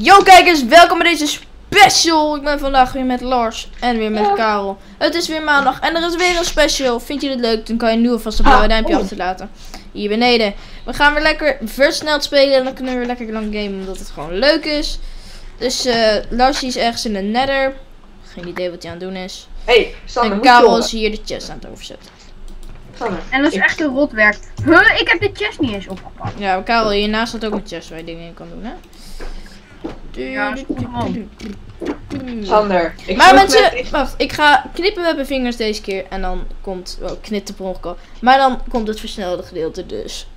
Yo kijkers, welkom bij deze special. Ik ben vandaag weer met Lars en weer met Karel. Het is weer maandag en er is weer een special. Vind je dit leuk? Dan kan je nu alvast een blauwe duimpje achterlaten. Hier beneden. We gaan weer lekker versneld spelen en dan kunnen we weer lekker lang gamen omdat het gewoon leuk is. Dus Lars is ergens in de nether. Geen idee wat hij aan het doen is. Hey, Sander, en Karel is hier de chest aan het overzetten. Sander, en dat is echt een rotwerk. Ik heb de chest niet eens opgepakt. Ja, Karel, hiernaast staat ook een chest waar je dingen in kan doen, hè? Ja, dat is goed, man. Sander, Maar mensen, wacht, ik ga knippen met mijn vingers deze keer en dan komt, knip de per al. Maar dan komt het versnelde gedeelte dus.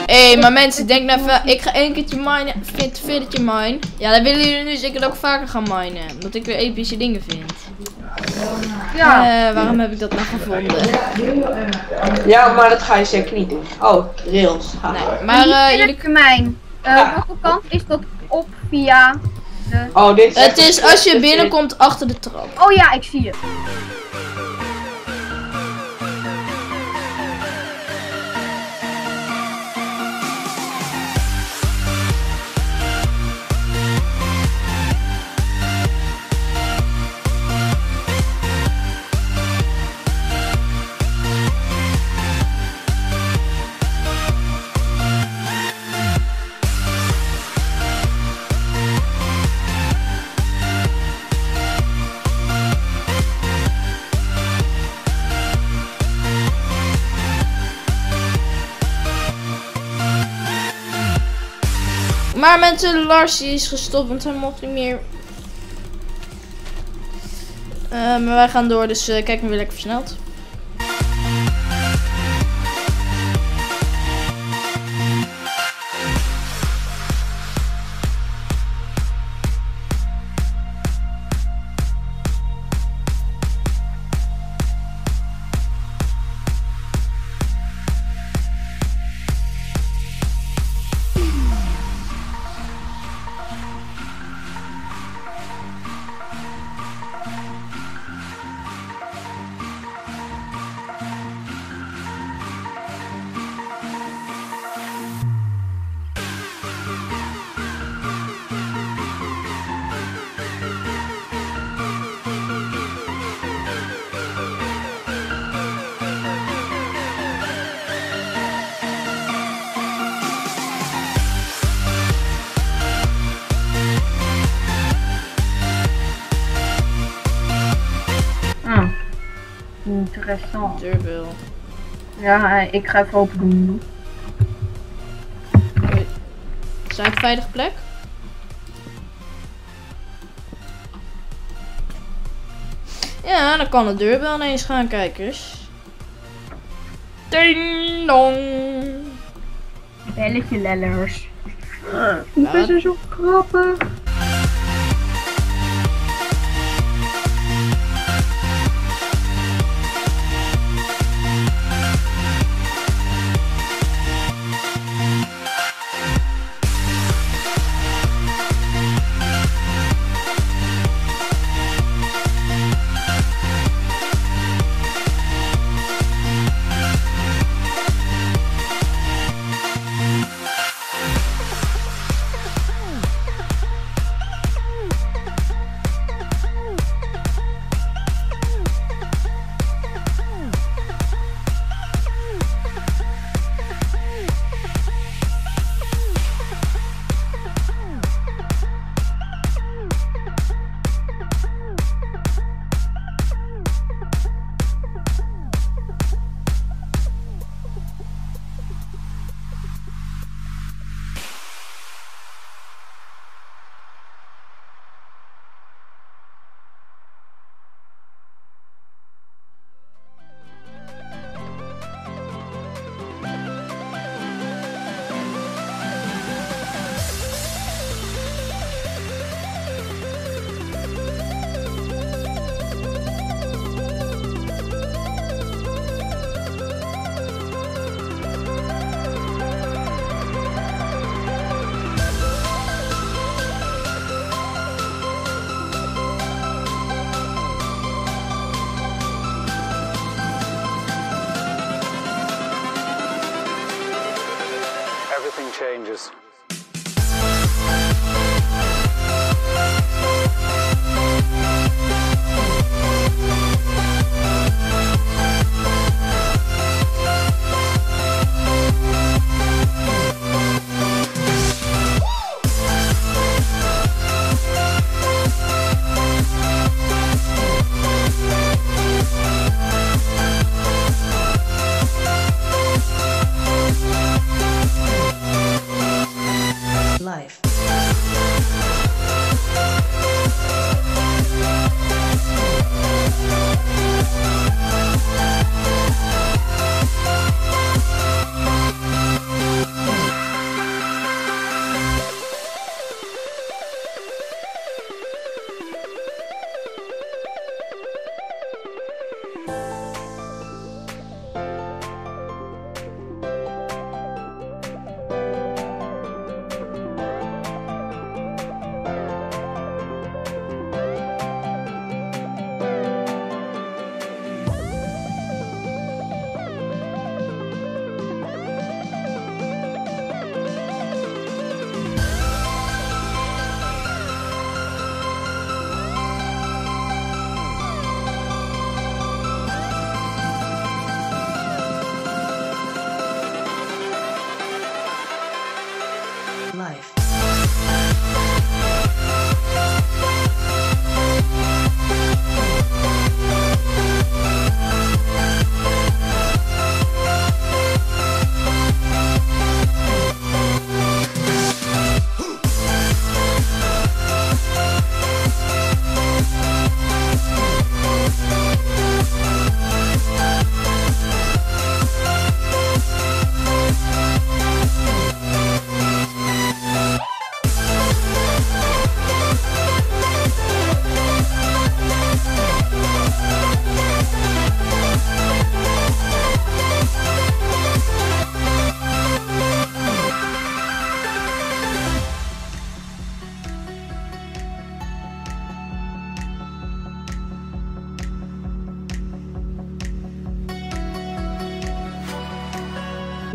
Hé, maar mensen, denk nou even. Ik ga 1 keertje minen. Vind dat je mine. Ja, dan willen jullie nu zeker ook vaker gaan minen. Omdat ik weer epische dingen vind. Ja. Waarom heb ik dat nou gevonden? Ja, maar dat ga je zeker niet doen. Oh, rails. Nee, maar jullie... Termijn. Welke kant is dat op via de... Oh, dit is Het is als je binnenkomt achter de trap. Oh ja, ik zie het. Maar mensen, Lars die is gestopt, want hij mocht niet meer. Maar wij gaan door, dus kijk maar weer lekker versneld. Interessant. Deurbel. Ja, ik ga even open doen. Zijn we op veilige plek? Ja, dan kan de deurbel ineens gaan, kijkers. Ding dong. Belletje lellers. Ja. Dat is zo grappig. Everything changes.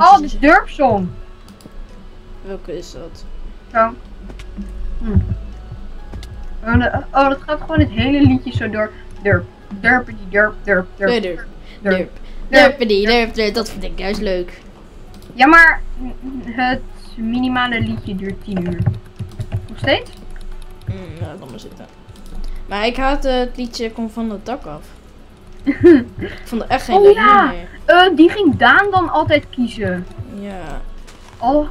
Oh, de Durpsong. Welke is dat? Zo. Oh, dat gaat gewoon het hele liedje zo door. Durp. Durpity, durp, durp, durp. Durp. Durpity, durp. Dat vind ik juist leuk. Ja, maar het minimale liedje duurt 10 uur. Nog steeds? Nou, dan maar zitten. Maar ik haat het liedje Kom van het dak af. Ik vond er echt geen leuk meer. Die ging Daan dan altijd kiezen. Ja. Oh.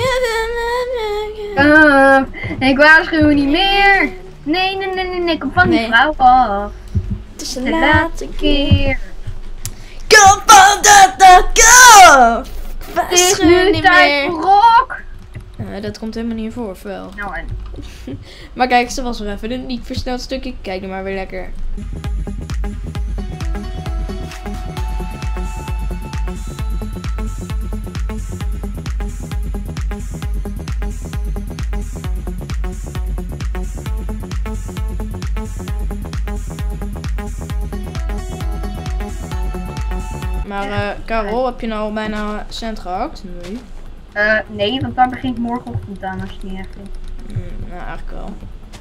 Ik waarschuw niet meer. Nee, kom van die vrouw af. Het is de laatste keer. Kom van dat dak af! Het is nu tijd voor rock. Dat komt helemaal niet in voor, of wel? Nou en. Maar kijk, ze was er even een niet versneld stukje. Kijk nu maar weer lekker. Maar Karel, heb je nou al bijna cent gehakt? Nee. Nee, want daar begint morgenochtend aan als je het niet echt vindt. Nou, eigenlijk wel.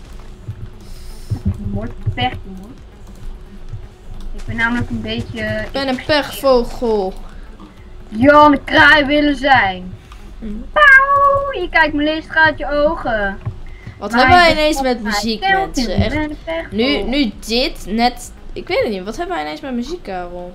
Mooi pech, jongen. Ik ben namelijk een beetje... Ik ben een pechvogel. Jan de Kraai willen zijn. Pauw, je kijkt me leest uit je ogen. Wat hebben wij ineens met muziek, mensen? Echt. Nu dit, net... Ik weet het niet, wat hebben wij ineens met muziek, Karel?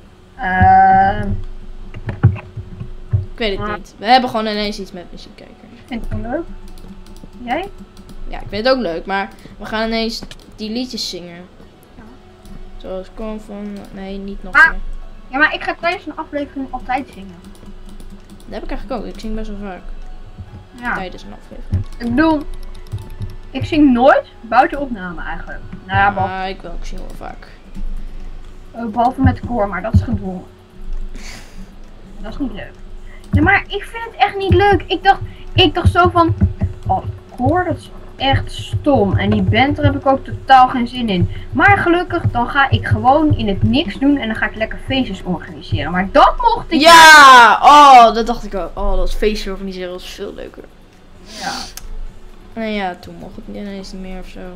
Ik weet het niet. We hebben gewoon ineens iets met muziek kijken. Ik vind het wel leuk. Jij? Ja, ik vind het ook leuk, maar we gaan ineens die liedjes zingen. Ja. Zoals kom van... Nee, niet nog Maar, meer. ja, maar ik ga tijdens een aflevering altijd zingen. Dat heb ik eigenlijk ook. Ik zing best wel vaak. Ja. Tijdens een aflevering. Ik bedoel, ik zing nooit buiten opname eigenlijk. Nou ja, behalve, Ik zing wel vaak. behalve met koor, maar dat is gedwongen. Dat is niet leuk. Ja, maar ik vind het echt niet leuk. Ik dacht zo van, oh, koor, dat is echt stom. En die band, daar heb ik ook totaal geen zin in. Maar gelukkig, dan ga ik gewoon in het niks doen en dan ga ik lekker feestjes organiseren. Maar dat mocht ik. Ja! Oh, dat dacht ik ook. Oh, dat feestje organiseren was veel leuker. Ja. Nou ja, toen mocht het ineens niet meer of zo.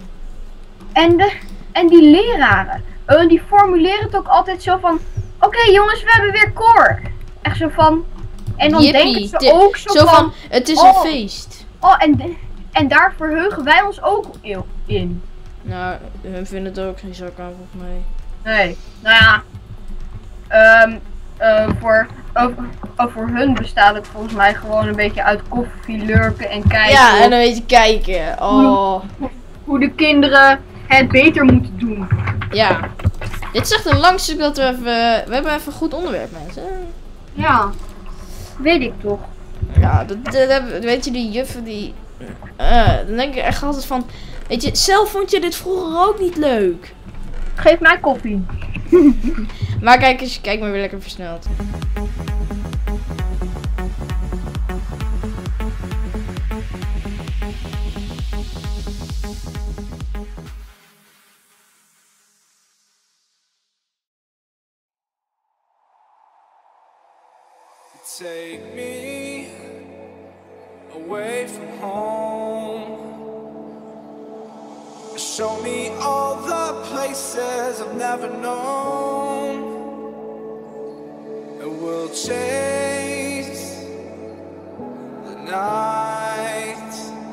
En die leraren, die formuleren het ook altijd zo van, oké, jongens, we hebben weer koor. Echt zo van, en dan denken ze ook zo van, het is een feest. Oh, en daar verheugen wij ons ook in. Nou, hun vinden het ook geen zak aan, volgens mij. Nee, nou ja, voor hun bestaat het volgens mij gewoon een beetje uit koffie lurken en kijken. Ja, en een beetje kijken. Oh. Hoe de kinderen het beter moeten doen. Ja. Dit is echt een lang stuk dat we even... We hebben even een goed onderwerp, mensen. Ja, weet ik toch. Ja, weet je, die juffen die... dan denk ik echt altijd van... Weet je, zelf vond je dit vroeger ook niet leuk. Geef mij koffie. Maar kijk eens, kijk maar weer lekker versneld. Take me away from home. Show me all the places I've never known. And we'll chase the night.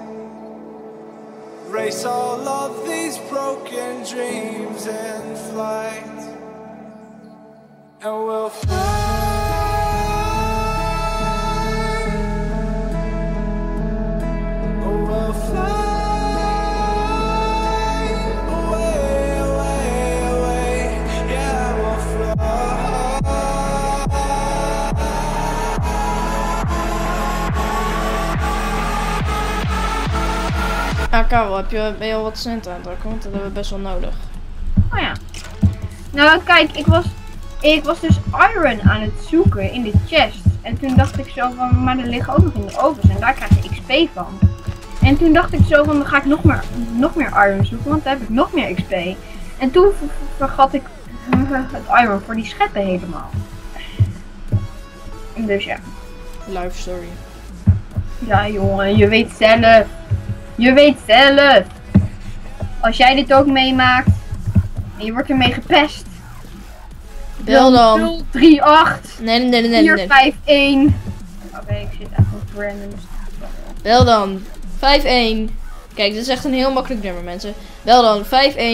Race all of these broken dreams in flight. And we'll fly. Ja, Karel, ben je al wat cent aan het drukken? Want dat hebben we best wel nodig. Oh ja. Nou kijk, ik was dus iron aan het zoeken in de chest. En toen dacht ik zo van, maar er liggen ook nog in de ovens en daar krijg je XP van. En toen dacht ik zo van, dan ga ik nog meer iron zoeken, want dan heb ik nog meer XP. En toen vergat ik het iron voor die scheppen helemaal. Dus ja. Life story. Ja jongen, je weet zelf. Je weet zelf. Als jij dit ook meemaakt en je wordt ermee gepest. Bel dan. 038 Nee. 451. Oké, ik zit echt op random. Bel dan. 51. Kijk, dit is echt een heel makkelijk nummer, mensen. Bel dan 519873535938793573573571.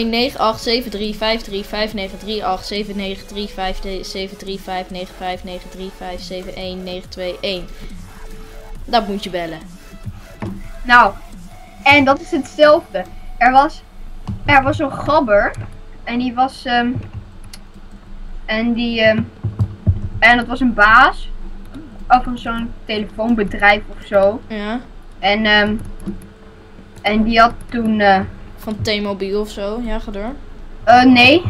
Dat moet je bellen. Nou, en dat is hetzelfde. Er was een gabber. En die was en dat was een baas. Van zo'n telefoonbedrijf of zo. Ja. En die had toen Van T-Mobile of zo. Ja, ga door. nee,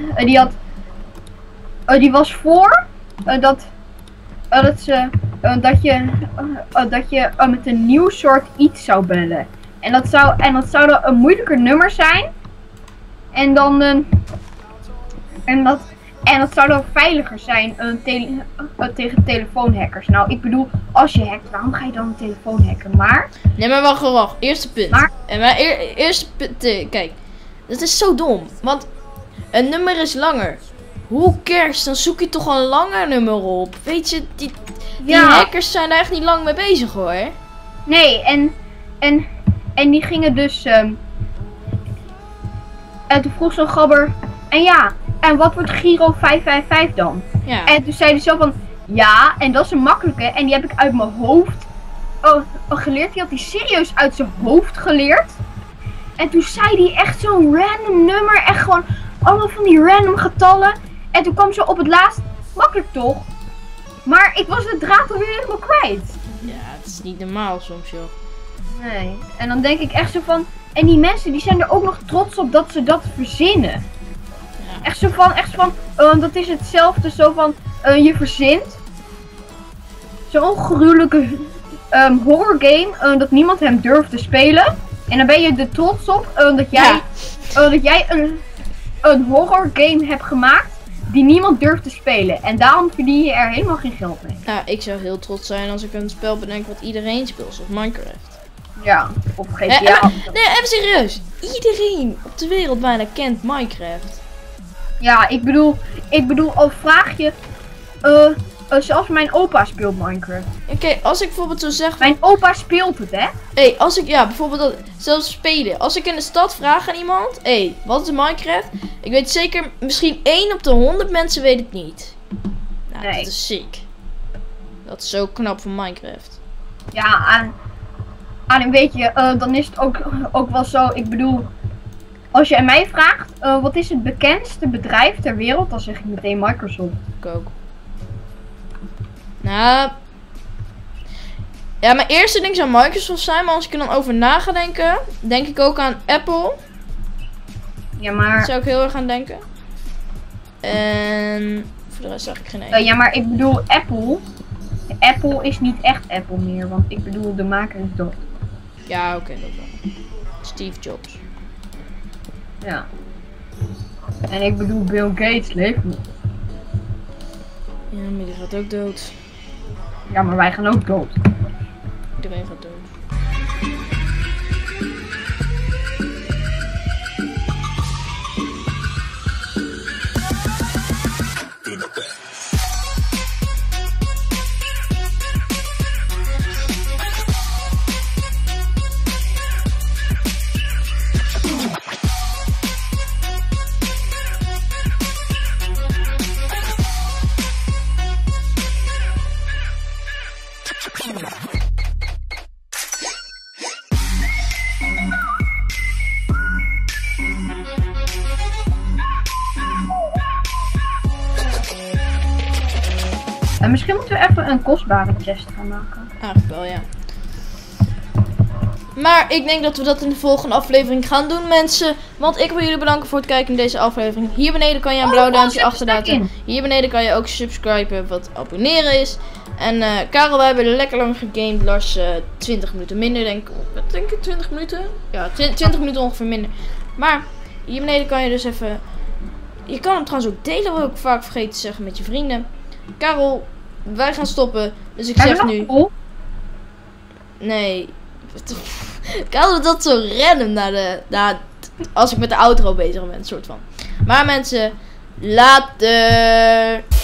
die was voor dat je met een nieuw soort iets zou bellen. En dat zou dan een moeilijker nummer zijn. En dan dat zou dan veiliger zijn tegen telefoonhackers. Nou, ik bedoel, als je hackt, waarom ga je dan een telefoon hacken? Maar... Nee, maar wacht. Eerste punt. Maar- En mijn eerste punt... kijk, dat is zo dom. Want een nummer is langer. Hoe cares? Dan zoek je toch een langer nummer op. Weet je, die hackers zijn daar echt niet lang mee bezig hoor. Nee, en die gingen dus... en toen vroeg zo'n gabber... En wat wordt Giro 555 dan? Ja. En toen zei hij zo van... Ja, en dat is een makkelijke. En die heb ik uit mijn hoofd geleerd. Die had hij serieus uit zijn hoofd geleerd. En toen zei hij echt zo'n random nummer. Echt gewoon allemaal van die random getallen. En toen kwam ze op het laatst. Makkelijk toch? Maar ik was de draad alweer helemaal kwijt. Ja, het is niet normaal soms joh. Nee. En dan denk ik echt zo van... En die mensen die zijn er ook nog trots op dat ze dat verzinnen. Ja. Echt zo van, dat is hetzelfde zo van, je verzint zo'n gruwelijke horror game dat niemand hem durft te spelen. En dan ben je er trots op dat jij een horror game hebt gemaakt die niemand durft te spelen. En daarom verdien je er helemaal geen geld mee. Nou, ik zou heel trots zijn als ik een spel bedenk wat iedereen speelt, zoals Minecraft. Ja, of GTA. Nee, even serieus. Iedereen op de wereld bijna kent Minecraft. Ja, ik bedoel, al vraag je, zelfs mijn opa speelt Minecraft. Oké, als ik bijvoorbeeld zo zeg... Mijn opa speelt het, hè? Hé, als ik, ja, bijvoorbeeld dat, zelfs spelen. Als ik in de stad vraag aan iemand, hé, wat is Minecraft? Ik weet zeker, misschien 1 op de 100 mensen weet het niet. Nou, Nee. dat is sick. Dat is zo knap van Minecraft. Ja, en weet je, dan is het ook wel zo, ik bedoel, als je aan mij vraagt, wat is het bekendste bedrijf ter wereld, dan zeg ik meteen Microsoft. Ik ook. Nou... Ja, mijn eerste ding zou Microsoft zijn, maar als ik er dan over na ga denken, denk ik ook aan Apple. Ja, maar... Zou ik heel erg aan denken. En voor de rest eigenlijk geen één. ja, maar ik bedoel, Apple is niet echt Apple meer, want ik bedoel, de maker is dood. Ja, oké, dat wel. Steve Jobs. Ja. En ik bedoel, Bill Gates leeft nog. Ja, maar die gaat ook dood. Ja, maar wij gaan ook dood. Iedereen gaat dood. En misschien moeten we even een kostbare test gaan maken. Eigenlijk wel, ja. Maar ik denk dat we dat in de volgende aflevering gaan doen, mensen. Want ik wil jullie bedanken voor het kijken in deze aflevering. Hier beneden kan je een blauw duimpje achterlaten. Hier beneden kan je ook subscriben, wat abonneren is. En Karel, wij hebben lekker lang gegamed. Lars 20 minuten minder, denk ik 20 minuten? Ja, 20 minuten ongeveer minder. Maar hier beneden kan je dus even... Je kan hem trouwens ook delen, wat ik vaak vergeten te zeggen, met je vrienden. Karel, wij gaan stoppen. Dus ik Hebben zeg we nog nu... vol? Nee. Ik haalde dat zo random als ik met de outro bezig ben, soort van. Maar mensen, later.